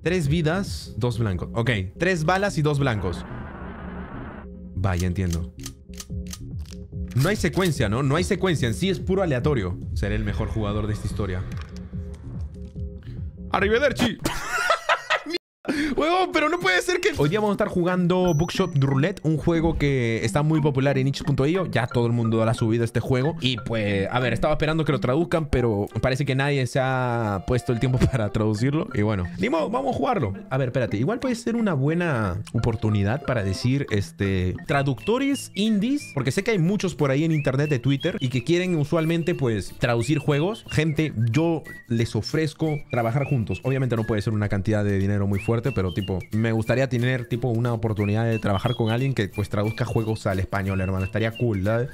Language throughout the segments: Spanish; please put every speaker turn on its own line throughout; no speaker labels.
3 vidas, 2 blancos. Ok, 3 balas y 2 blancos. Vaya, entiendo. No hay secuencia, ¿no? No hay secuencia. En sí es puro aleatorio. Seré el mejor jugador de esta historia. ¡Arrivederci! Huevón, pero no puede ser que... Hoy día vamos a estar jugando Bookshot Roulette, un juego que está muy popular en itch.io. Ya todo el mundo ha subido este juego. Y pues, a ver, estaba esperando que lo traduzcan, pero parece que nadie se ha puesto el tiempo para traducirlo. Y bueno, ni modo, vamos a jugarlo. A ver, espérate. Igual puede ser una buena oportunidad para decir, traductores indies. Porque sé que hay muchos por ahí en internet de Twitter y que quieren usualmente, pues, traducir juegos. Gente, yo les ofrezco trabajar juntos. Obviamente no puede ser una cantidad de dinero muy fuerte, pero tipo, me gustaría tener tipo una oportunidad de trabajar con alguien que pues traduzca juegos al español, hermano. Estaría cool, ¿sabes?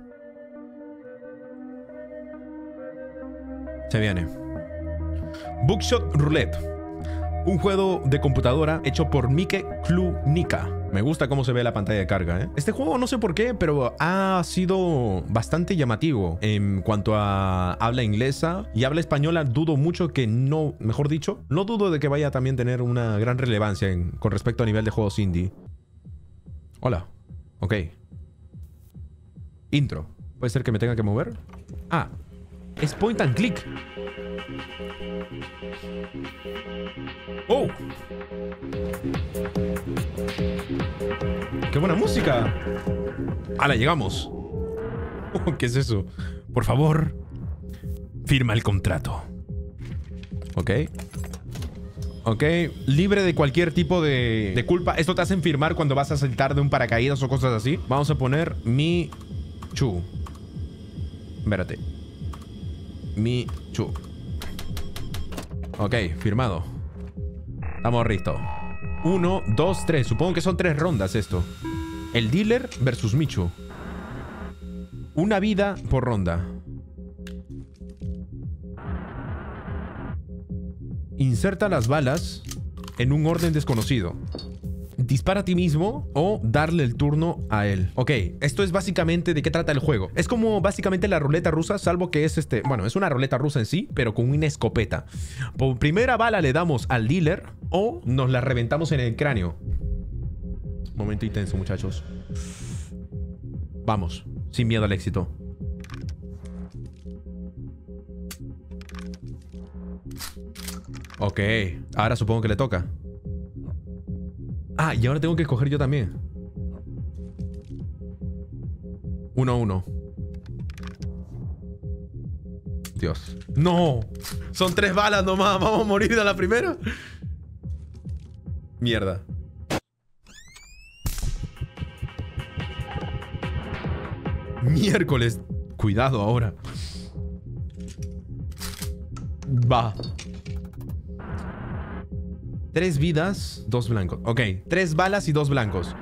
Se viene Bookshot Roulette, un juego de computadora hecho por Mike Klunika. Me gusta cómo se ve la pantalla de carga, ¿eh? Este juego no sé por qué, pero ha sido bastante llamativo en cuanto a habla inglesa y habla española. Dudo mucho que no, mejor dicho, no dudo de que vaya a también tener una gran relevancia con respecto a nivel de juegos indie. Hola. Ok. Intro. ¿Puede ser que me tenga que mover? Ah, es point and click. ¡Oh! ¡Qué buena música! ¡Hala, llegamos! Oh, ¿qué es eso? Por favor, firma el contrato. Ok. Ok, libre de cualquier tipo de culpa. Esto te hacen firmar cuando vas a saltar de un paracaídas o cosas así. Vamos a poner Michu. Espérate. Michu. Ok, firmado. Estamos listos. 1, 2, 3. Supongo que son 3 rondas esto. El dealer versus Michu. Una vida por ronda. Inserta las balas en un orden desconocido. Dispara a ti mismo o darle el turno a él. Ok, esto es básicamente de qué trata el juego. Es como básicamente la ruleta rusa, salvo que es bueno, es una ruleta rusa en sí, pero con una escopeta. Por primera bala le damos al dealer o nos la reventamos en el cráneo. Momento intenso, muchachos. Vamos, sin miedo al éxito. Ok, ahora supongo que le toca. Ah, y ahora tengo que escoger yo también. 1-1. Dios. ¡No! Son 3 balas nomás. ¿Vamos a morir a la primera? Mierda. Miércoles. Cuidado ahora. Va. 3 vidas, 2 blancos. Ok, 3 balas y 2 blancos.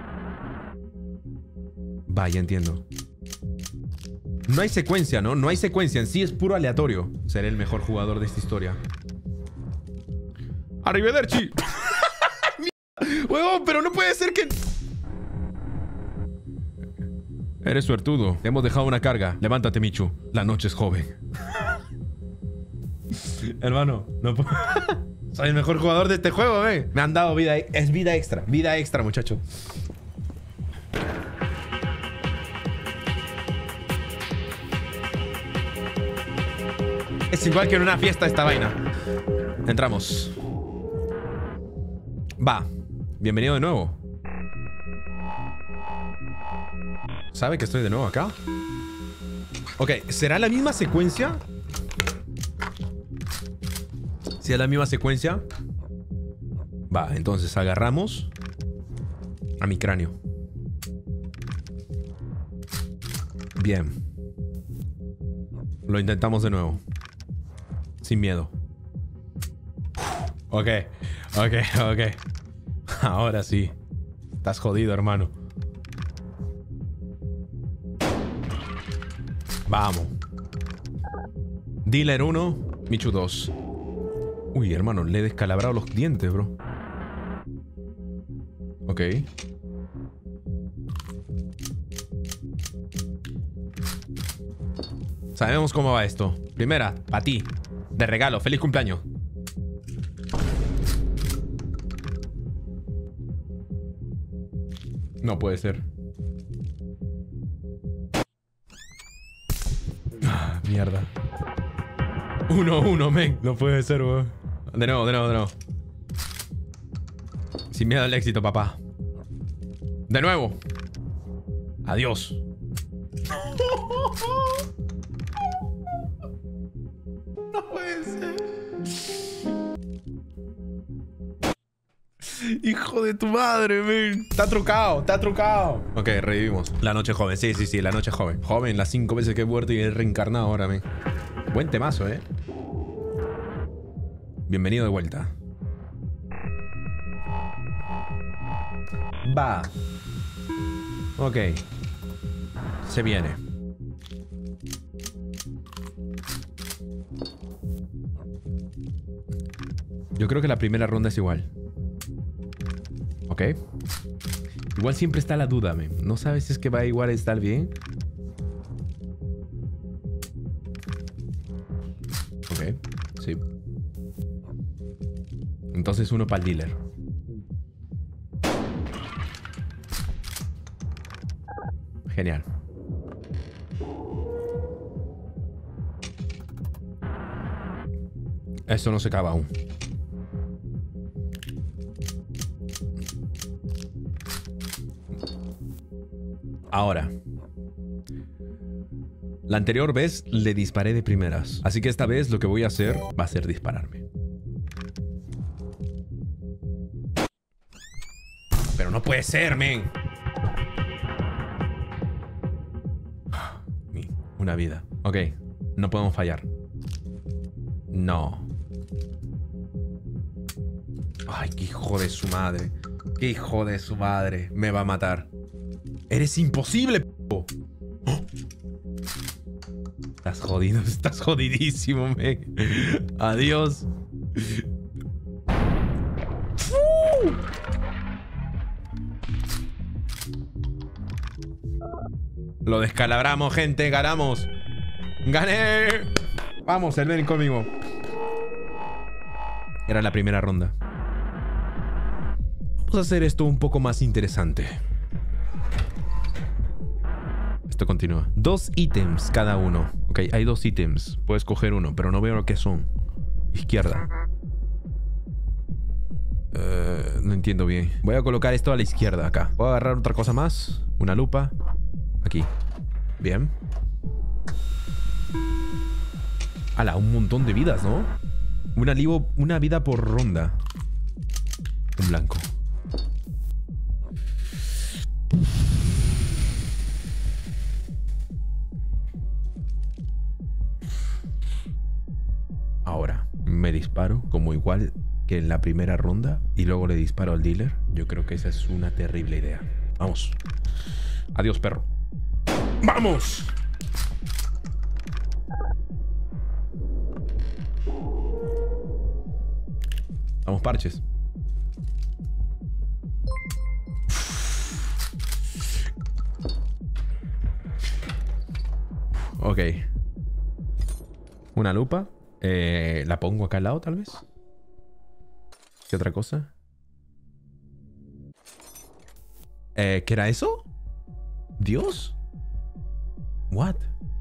Vaya, entiendo. No hay secuencia, ¿no? No hay secuencia. En sí es puro aleatorio. Seré el mejor jugador de esta historia. ¡Arrivederci! ¡Huevón, pero no puede ser que... Eres suertudo. Te hemos dejado una carga. Levántate, Michu. La noche es joven. Hermano, no puedo... Soy el mejor jugador de este juego, ¿eh? Me han dado vida. Es vida extra. Vida extra, muchacho. Es igual que en una fiesta esta vaina. Entramos. Va. Bienvenido de nuevo. ¿Sabe que estoy de nuevo acá? Ok, ¿será la misma secuencia? Si es la misma secuencia. Va, entonces agarramos a mi cráneo. Bien. Lo intentamos de nuevo. Sin miedo. Ok, ok, ok. Ahora sí. Estás jodido, hermano. Vamos. Dealer 1, Michu 2. Uy, hermano, le he descalabrado los dientes, bro. Ok. Sabemos cómo va esto. Primera, para ti. De regalo. ¡Feliz cumpleaños! No puede ser. Ah, mierda. 1-1, men. No puede ser, weón. De nuevo, de nuevo, de nuevo. Sin miedo al éxito, papá. De nuevo. Adiós. No puede ser. Hijo de tu madre, men. Está trucado, está trucado. Ok, revivimos. La noche joven, sí, sí, sí, la noche joven. Joven, las 5 veces que he muerto y he reencarnado ahora, men. Buen temazo, Bienvenido de vuelta. Va. Ok. Se viene. Yo creo que la primera ronda es igual. Ok. Igual siempre está la duda, men. No sabes si es que va a igual a estar bien. Ok. Sí. Entonces uno para el dealer. Genial. Esto no se acaba aún. Ahora. La anterior vez le disparé de primeras. Así que esta vez lo que voy a hacer va a ser dispararme. Pero no puede ser, men. Una vida. Ok. No podemos fallar. No. Ay, qué hijo de su madre. Qué hijo de su madre. Me va a matar. Eres imposible, p***. Oh. Estás jodido. Estás jodidísimo, men. Adiós. Lo descalabramos, gente. Ganamos. ¡Gané! Vamos, ven conmigo. Era la primera ronda. Vamos a hacer esto un poco más interesante. Esto continúa. 2 ítems cada uno. Ok, hay 2 ítems. Puedes coger uno, pero no veo lo que son. Izquierda. No entiendo bien. Voy a colocar esto a la izquierda acá. Voy a agarrar otra cosa más. Una lupa. Aquí. Bien. ¡Hala! Un montón de vidas, ¿no? Una vida por ronda. Un blanco. Ahora, me disparo como igual que en la primera ronda y luego le disparo al dealer. Yo creo que esa es una terrible idea. Vamos. Adiós, perro. ¡Vamos! Vamos, parches. Ok. Una lupa. La pongo acá al lado, tal vez. ¿Qué otra cosa? ¿Qué era eso? ¿Dios? ¿What?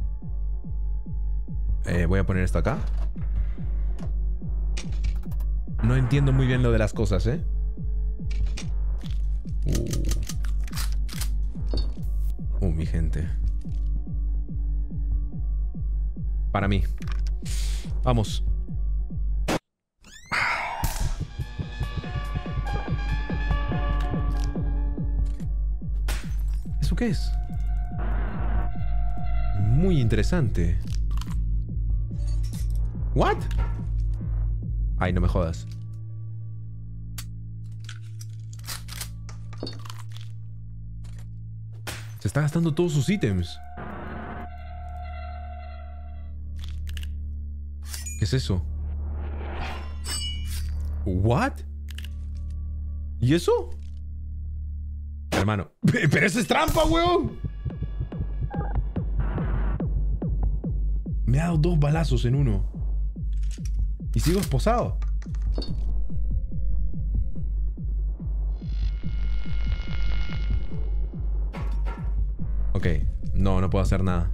Voy a poner esto acá. No entiendo muy bien lo de las cosas, ¿eh? Mi gente. Para mí. Vamos. ¿Eso qué es? Muy interesante. ¿What? Ay, no me jodas. Se está gastando todos sus ítems. ¿Qué es eso? ¿What? ¿Y eso? Hermano. ¡Pero eso es trampa, weón! Me ha dado 2 balazos en uno. Y sigo esposado. Ok. No, no puedo hacer nada.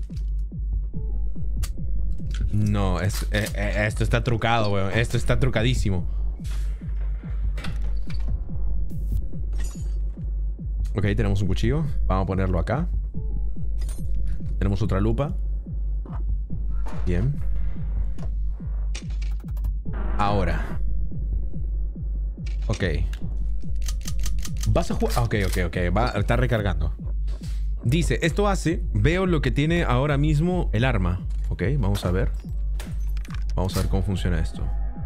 No, esto está trucado, weón. Esto está trucadísimo. Ok, tenemos un cuchillo. Vamos a ponerlo acá. Tenemos otra lupa. Bien. Ahora. Ok. Vas a jugar... Ok. Está recargando. Dice, esto hace... Veo lo que tiene ahora mismo el arma. Ok, vamos a ver. Vamos a ver cómo funciona esto.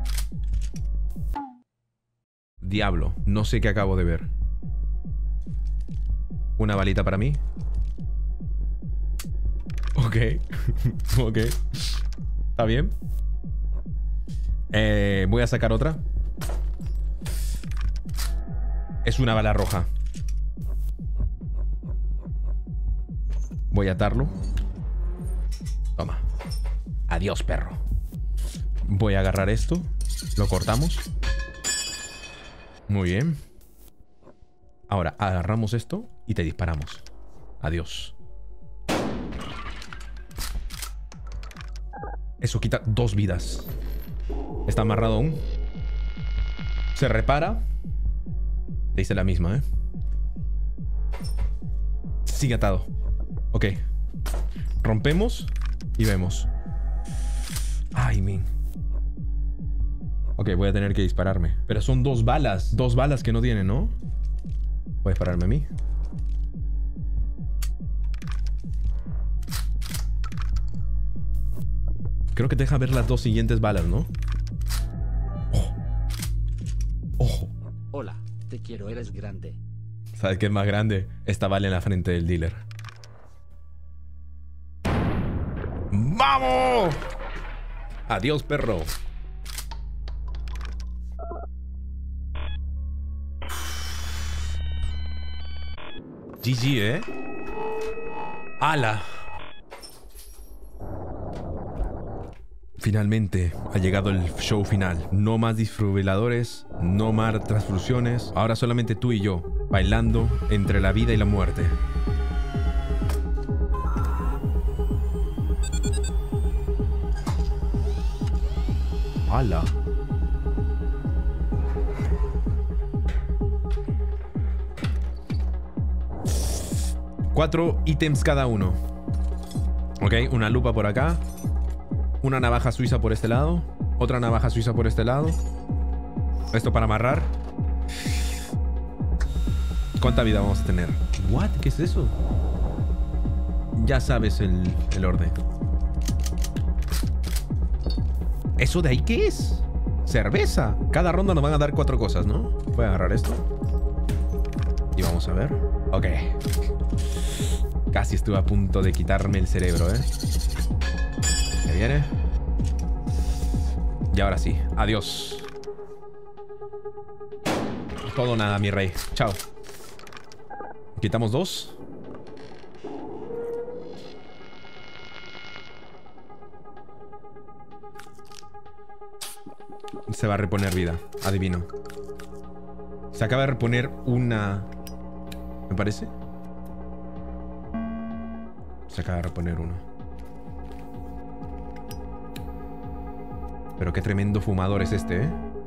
Diablo, no sé qué acabo de ver. Una balita para mí. Ok. Ok. Está bien. Voy a sacar otra. Es una bala roja. Voy a atarlo. Toma. Adiós, perro. Voy a agarrar esto. Lo cortamos. Muy bien. Ahora agarramos esto y te disparamos. Adiós. Eso quita 2 vidas. Está amarrado aún. Se repara. Te hice la misma, ¿eh? Sigue atado. Ok. Rompemos y vemos. Ay, min. Ok, voy a tener que dispararme. Pero son 2 balas. 2 balas que no tiene, ¿no? Voy a dispararme a mí. Creo que te deja ver las 2 siguientes balas, ¿no? ¡Ojo! ¡Ojo!
Hola, te quiero, eres grande.
¿Sabes qué es más grande? Esta bala en la frente del dealer. ¡Vamos! Adiós, perro. GG, ¿eh? ¡Hala! Finalmente ha llegado el show final. No más desfibriladores, no más transfusiones. Ahora solamente tú y yo, bailando entre la vida y la muerte. ¡Hala! Cuatro ítems cada uno. Ok, una lupa por acá. Una navaja suiza por este lado. Otra navaja suiza por este lado. Esto para amarrar. ¿Cuánta vida vamos a tener? ¿What? ¿Qué es eso? Ya sabes el orden. ¿Eso de ahí qué es? Cerveza. Cada ronda nos van a dar 4 cosas, ¿no? Voy a agarrar esto. Y vamos a ver. Ok. Casi estuve a punto de quitarme el cerebro, ¿eh? ¿Me viene? Y ahora sí. Adiós. Todo nada, mi rey. Chao. Quitamos 2. Se va a reponer vida. Adivino. Se acaba de reponer una... ¿Me parece? Se acaba de reponer uno. Pero qué tremendo fumador es este, ¿eh?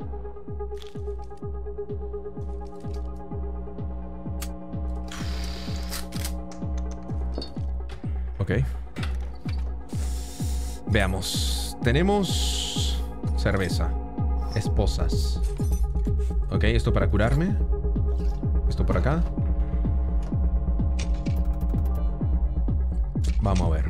Ok. Veamos. Tenemos cerveza. Esposas. Ok, esto para curarme. Esto por acá. Vamos a ver.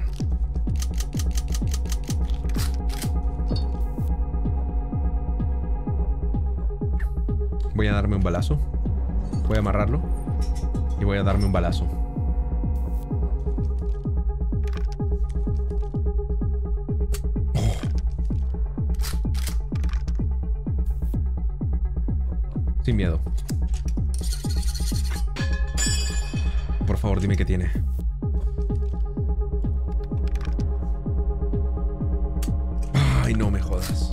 Voy a darme un balazo. Voy a amarrarlo. Y voy a darme un balazo. Oh. Sin miedo. Por favor, dime qué tiene. Ay, no me jodas.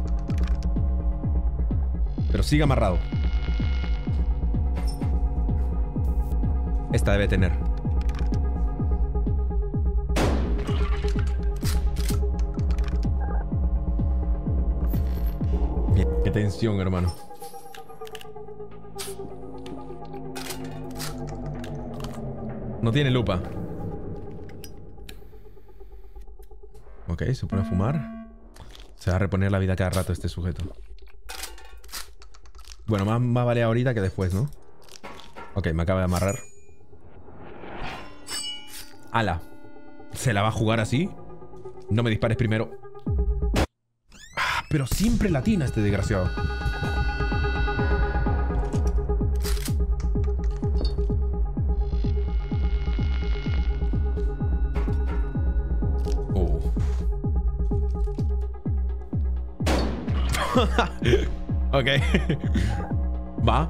Pero sigue amarrado. Esta debe tener. Qué tensión, hermano. No tiene lupa. Ok, se pone a fumar. Se va a reponer la vida cada rato este sujeto. Bueno, más vale ahorita que después, ¿no? Ok, me acaba de amarrar. ¡Hala! ¿Se la va a jugar así? No me dispares primero. Ah, pero siempre latina este desgraciado. Oh. Ok. Va.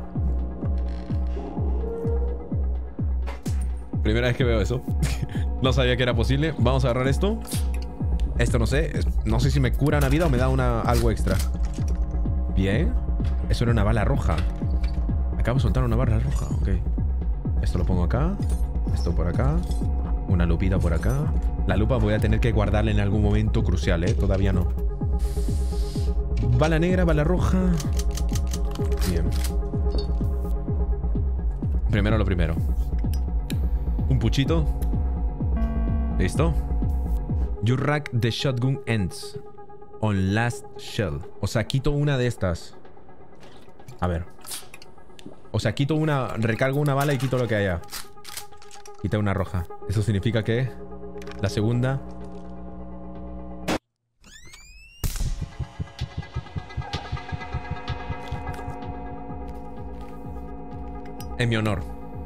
Primera vez que veo eso. No sabía que era posible. Vamos a agarrar esto. Esto no sé. No sé si me cura una vida o me da algo extra. Bien. Eso era una bala roja. Acabo de soltar una bala roja. Ok. Esto lo pongo acá. Esto por acá. Una lupita por acá. La lupa voy a tener que guardarla en algún momento crucial, ¿eh? Todavía no. Bala negra, bala roja. Bien. Primero lo primero. Un puchito. ¿Listo? You rack the shotgun ends on last shell. O sea, quito una de estas. A ver. O sea, quito una... Recargo una bala y quito lo que haya. Quita una roja. Eso significa que la segunda... En mi honor.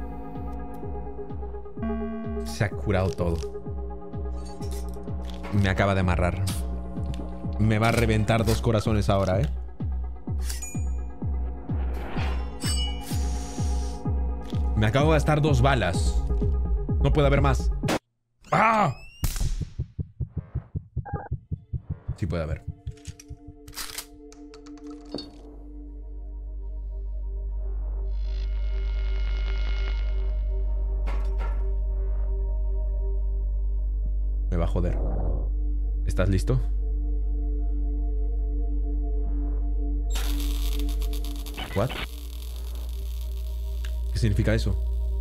Se ha curado todo. Me acaba de amarrar. Me va a reventar 2 corazones ahora, ¿eh? Me acabo de gastar 2 balas. No puede haber más. ¡Ah! Sí puede haber. Me va a joder. ¿Estás listo? ¿What? ¿Qué significa eso?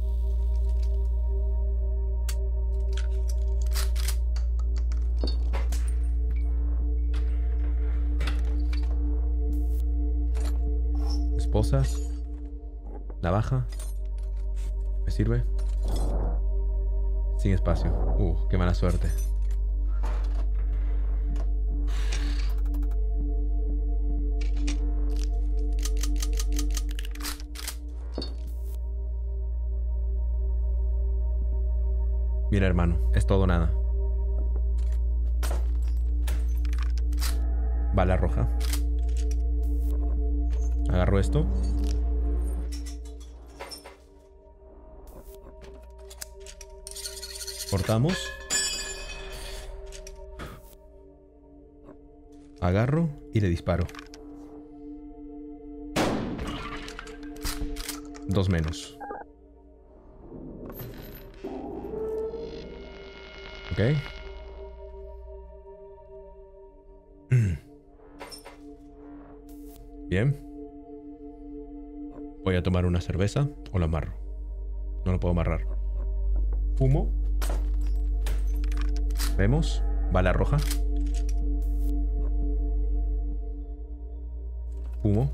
Esposas. Navaja. ¿Me sirve? Sin espacio. Qué mala suerte. Mira, hermano, es todo o nada. Bala roja. Agarro esto. Cortamos. Agarro y le disparo. 2 menos. Ok. Bien. Voy a tomar una cerveza o la amarro. No lo puedo amarrar. Fumo. Vemos. Bala roja. Fumo.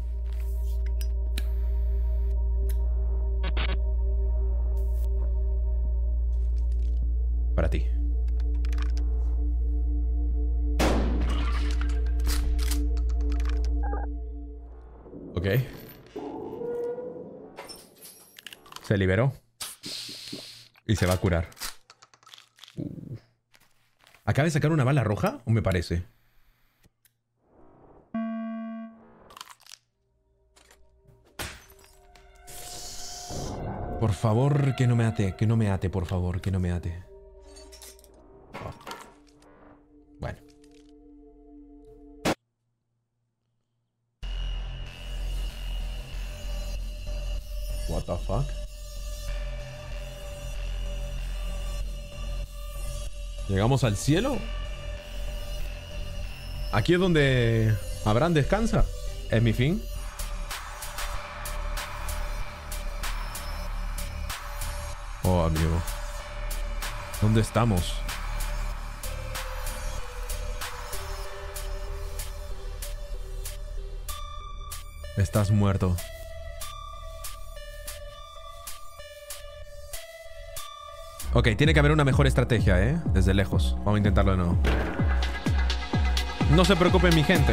Para ti. Ok. Se liberó. Y se va a curar. ¿Acaba de sacar una bala roja? ¿O me parece? Por favor, que no me ate. Que no me ate, por favor. Que no me ate. Oh. Bueno. What the fuck? ¿Llegamos al cielo? ¿Aquí es donde Abraham descansa? ¿Es mi fin? Oh, amigo. ¿Dónde estamos? Estás muerto. Ok, tiene que haber una mejor estrategia, ¿eh? Desde lejos. Vamos a intentarlo de nuevo. No se preocupen, mi gente.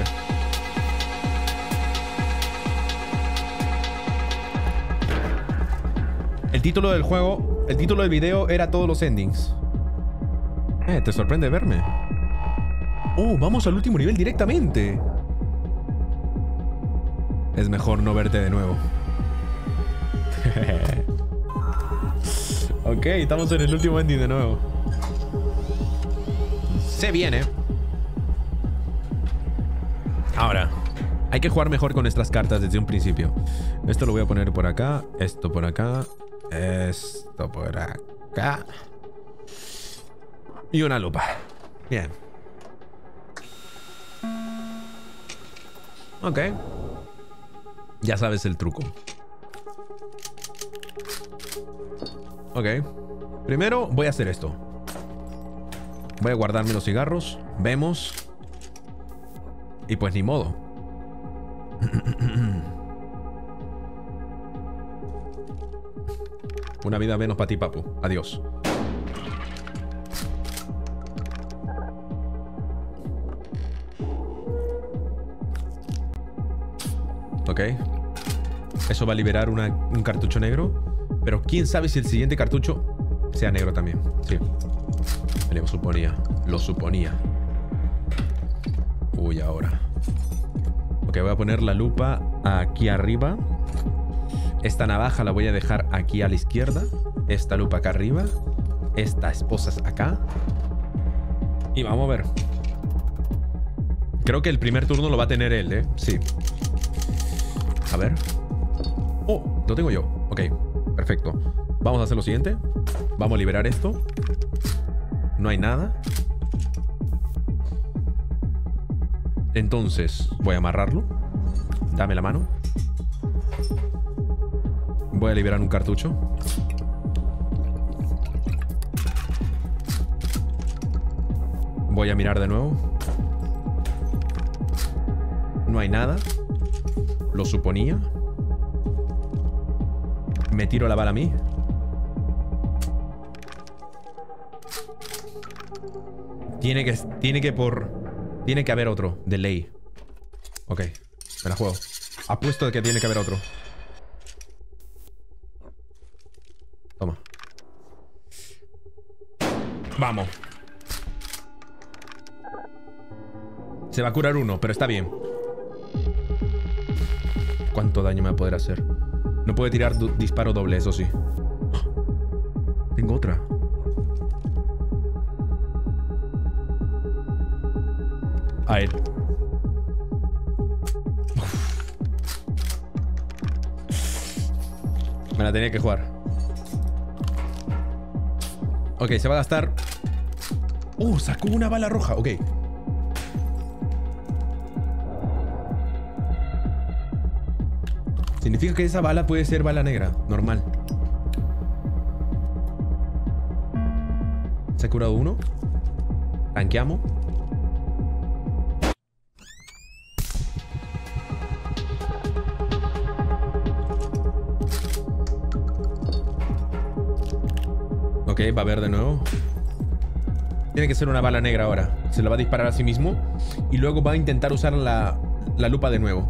El título del juego, el título del video era todos los endings. ¿Te sorprende verme? Oh, vamos al último nivel directamente. Es mejor no verte de nuevo. Ok, estamos en el último ending de nuevo. Se viene. Ahora, hay que jugar mejor con nuestras cartas desde un principio. Esto lo voy a poner por acá. Esto por acá. Esto por acá. Y una lupa. Bien. Ok. Ya sabes el truco. Ok. Primero voy a hacer esto. Voy a guardarme los cigarros. Vemos. Y pues ni modo. Una vida menos para ti, papu. Adiós. Ok. Eso va a liberar un cartucho negro. Pero quién sabe si el siguiente cartucho sea negro también. Sí. Me lo suponía. Lo suponía. Uy, ahora. Ok, voy a poner la lupa aquí arriba. Esta navaja la voy a dejar aquí a la izquierda. Esta lupa acá arriba. Estas esposas acá. Y vamos a ver. Creo que el primer turno lo va a tener él, ¿eh? Sí. A ver. Oh, lo tengo yo. Ok, perfecto. Vamos a hacer lo siguiente. Vamos a liberar esto. No hay nada. Entonces, voy a amarrarlo. Dame la mano. Voy a liberar un cartucho. Voy a mirar de nuevo. No hay nada. Lo suponía. Me tiro la bala a mí. Tiene que haber otro, de ley. Ok, me la juego. Apuesto de que tiene que haber otro. Toma. Vamos. Se va a curar uno, pero está bien. ¿Cuánto daño me va a poder hacer? No puede tirar disparo doble, eso sí. Tengo otra. A él. Me la tenía que jugar. Ok, se va a gastar. Sacó una bala roja. Ok. Significa que esa bala puede ser bala negra. Normal. Se ha curado uno. Tanqueamos. Ok, va a ver de nuevo. Tiene que ser una bala negra ahora. Se la va a disparar a sí mismo. Y luego va a intentar usar la lupa de nuevo.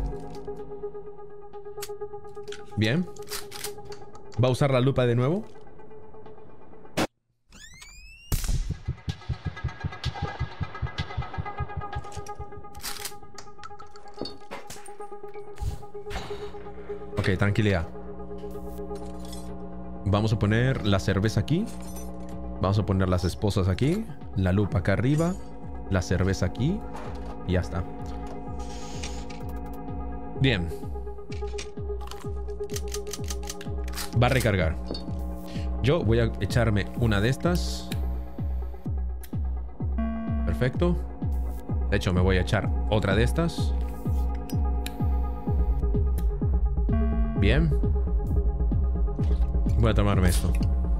Bien. Va a usar la lupa de nuevo. Ok, tranquilidad. Vamos a poner la cerveza aquí. Vamos a poner las esposas aquí. La lupa acá arriba. La cerveza aquí. Y ya está. Bien. Va a recargar. Yo voy a echarme una de estas. Perfecto. De hecho, me voy a echar otra de estas. Bien. Voy a tomarme esto.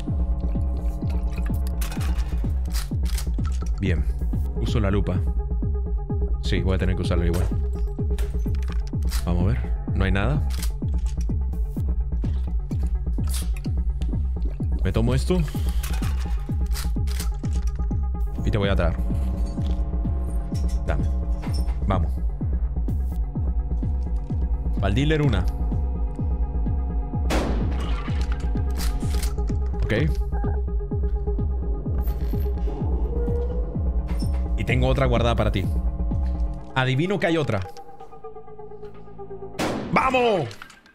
Bien. Uso la lupa. Sí, voy a tener que usarla igual. Vamos a ver. No hay nada. Me tomo esto. Y te voy a atar. Dame. Vamos. Para el dealer una. Ok. Y tengo otra guardada para ti. Adivino que hay otra. ¡Vamos!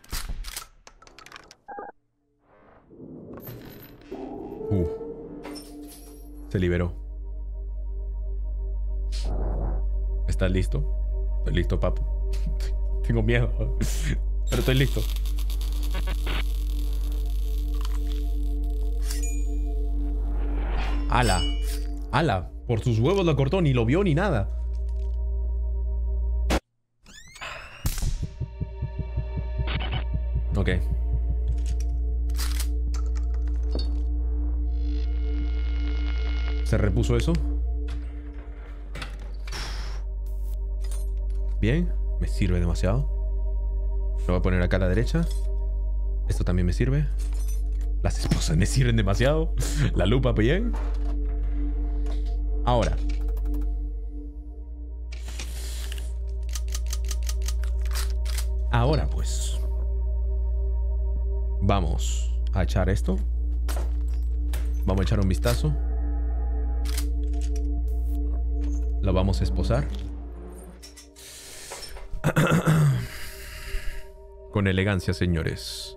Se liberó. ¿Estás listo? Estoy listo, papu. Tengo miedo. Pero estoy listo. ¡Hala! ¡Hala! Por sus huevos lo cortó, ni lo vio ni nada. Ok. ¿Se repuso eso? Bien. Me sirve demasiado. Lo voy a poner acá a la derecha. Esto también me sirve. Las esposas me sirven demasiado. La lupa bien. Ahora. Ahora pues. Vamos a echar esto. Vamos a echar un vistazo. Lo vamos a esposar. Con elegancia, señores.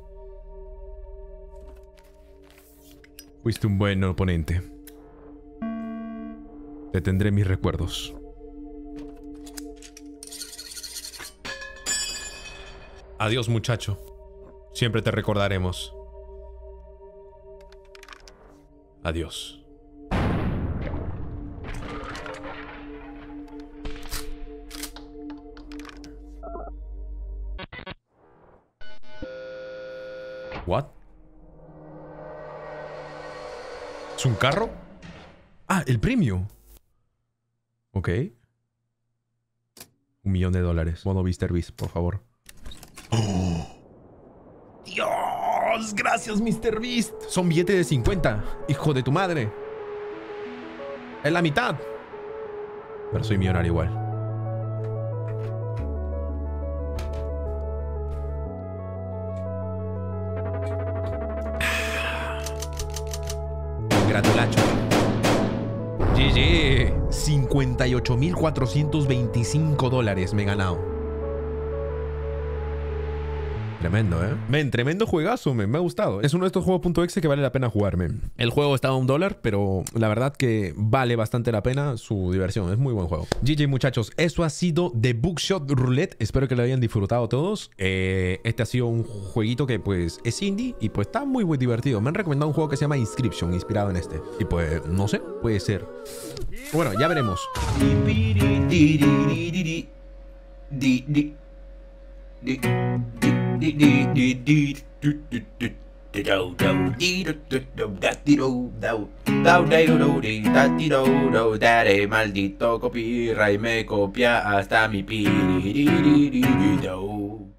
Fuiste un buen oponente. Te tendré mis recuerdos. Adiós, muchacho. Siempre te recordaremos. Adiós. ¿What? ¿Es un carro? Ah, el premio. Ok. $1 millón. Modo MrBeast, por favor. ¡Oh! ¡Dios! Gracias, MrBeast. Son billetes de 50. Hijo de tu madre. Es la mitad. Pero soy millonario igual. Gratulacho. GG. $58.425 me he ganado. Tremendo, ¿eh? Men, tremendo juegazo, me ha gustado. Es uno de estos juegos.exe que vale la pena jugarme. El juego está a $1, pero la verdad que vale bastante la pena su diversión. Es muy buen juego. GG, muchachos. Eso ha sido The Bookshot Roulette. Espero que lo hayan disfrutado todos. Este ha sido un jueguito que pues es indie y pues está muy divertido. Me han recomendado un juego que se llama Inscription, inspirado en este. Y pues, no sé, puede ser. Bueno, ya veremos.
Dale, maldito copyright, me copia hasta mi pi.